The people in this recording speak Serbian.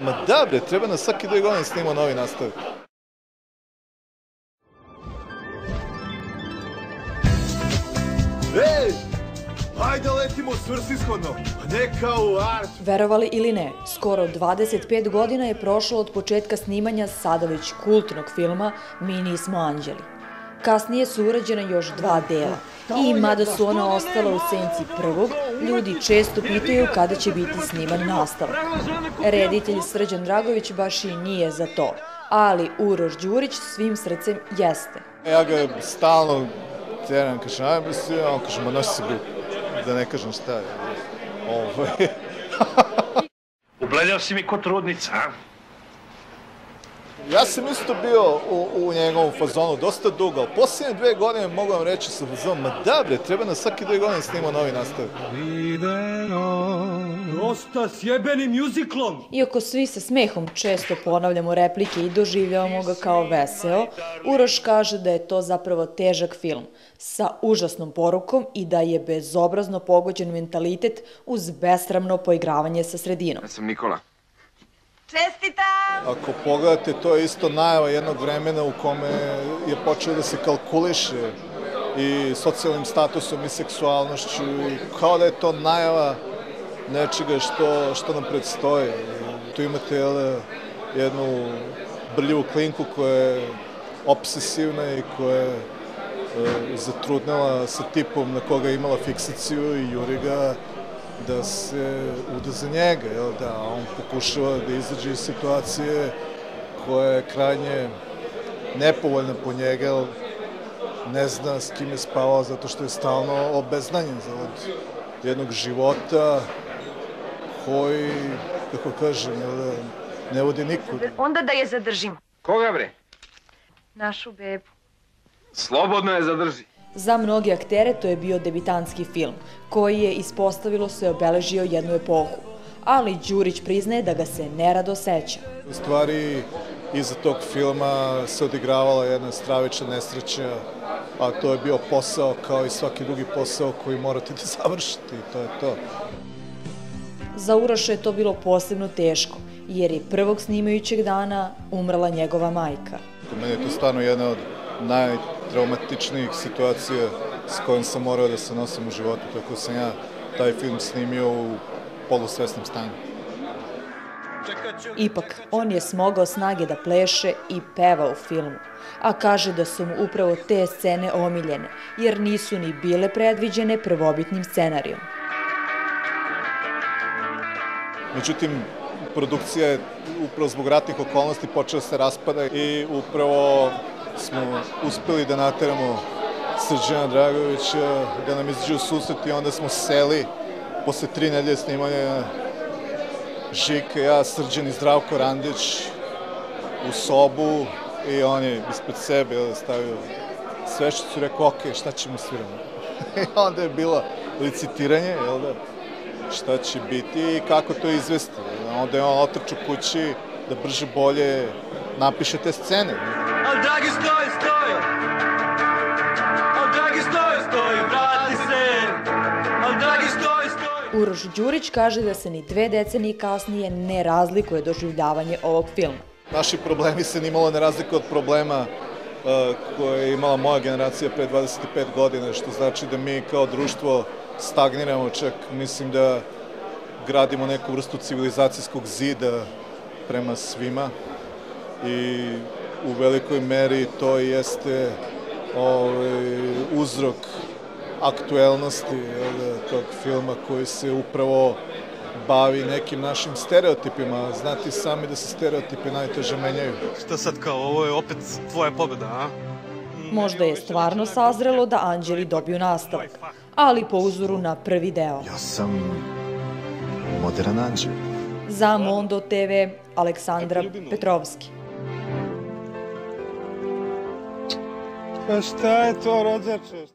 Ma da bre, treba na svaki 2 godine snimamo novi nastavak. Ej! Hajde letimo svrsishodno, a ne kao u Arču. Verovali ili ne, skoro 25 godina je prošlo od početka snimanja sada već kultnog filma Mi nismo anđeli. Kasnije su urađena još 2 dela i mada su ona ostala u senci prvog, ljudi često pitaju kada će biti sniman nastavak. Reditelj Srđan Dragović baš i nije za to, ali Uroš Đurić svim srcem jeste. Ja ga stalno teram, kažem, ajme se, on kažem, nosi se grupu, da ne kažem šta je. Ubledao si mi ko trudnica, a? Ja sam isto bio u njegovom fazonu dosta dugo, ali posljednje 2 godine mogu vam reći sa fazonom, ma da bre, treba na svaki 2 godine snimamo novi nastavak. Prosta s jebenim mjuziklom! Iako svi sa smehom često ponavljamo replike i doživljavamo ga kao veseo, Uroš kaže da je to zapravo težak film, sa užasnom porukom i da je bezobrazno pogođen mentalitet uz besramno poigravanje sa sredinom. Ja sam Nikola. Čestitam! Ako pogledate, to je isto najava jednog vremena u kome je počeo da se kalkuliše i socijalnim statusom i seksualnošću, i kao da je to najava nečega što nam predstoji. Tu imate jednu brljivu klinku koja je obsesivna i koja je zatrudnela sa tipom na koga je imala fiksaciju i juri ga da se uda za njega, da on pokušava da izađe iz situacije koja je krajnje nepovoljna po njega, jer ne zna s kim je spavao zato što je stalno obeznanjen od jednog života koji, kako kažem, ne vodi nikud. Onda da je zadržimo. Koga bre? Našu bebu. Slobodno je zadrži. Za mnoge aktere to je bio debitanski film, koji je, ispostavilo se, obeležio jednu epohu. Ali Đurić priznaje da ga se nerado seća. U stvari, iza tog filma se odigravala jedna stravična nesreća, a to je bio posao kao i svaki drugi posao koji morate da završite i to je to. Za Uroša je to bilo posebno teško, jer je prvog snimajućeg dana umrla njegova majka. Meni je to stvarno jedna od najtraumatičnijih situacija s kojom sam morao da se nosim u životu, tako sam ja taj film snimio u polusvesnom stanju. Ipak, on je smogao snage da pleše i peva u filmu, a kaže da su mu upravo te scene omiljene, jer nisu ni bile predviđene prvobitnim scenarijom. Međutim, produkcija je upravo zbog ratnih okolnosti počela se raspada i upravo smo uspeli da nateramo Srđana Dragovića da nam izađe u susret i onda smo seli posle 3 nedelje snimanja Žika, ja, Srđan i Zdravko Randić u sobu i on je ispred sebe stavio sveščicu i rekao, ok, šta ćemo sviramo? I onda je bilo licitiranje, šta će biti i kako to izvesti. Onda je on otrčao kući da brže bolje napiše te scene. Al dragi stoj! Al dragi stoj, vrati se! Al dragi stoj! Uroš Đurić kaže da se ni 2 decenije kasnije ne razlikuje doživljavanje ovog filma. Naši problemi se nimalo ne razlikuju od problema koje je imala moja generacija pre 25 godina, što znači da mi kao društvo stagniramo, čak mislim da gradimo neku vrstu civilizacijskog zida prema svima i u velikoj meri to jeste uzrok aktuelnosti tog filma koji se upravo bavi nekim našim stereotipima. Znate sami da se stereotipi najteže menjaju. Šta sad kao, ovo je opet tvoja pobjeda, a? Možda je stvarno sazrelo da Anđeli dobiju nastavak, ali po uzoru na prvi deo. Ja sam moderan anđel. Za Mondo TV, Aleksandra Petrovski. Pa šta je to, rođače?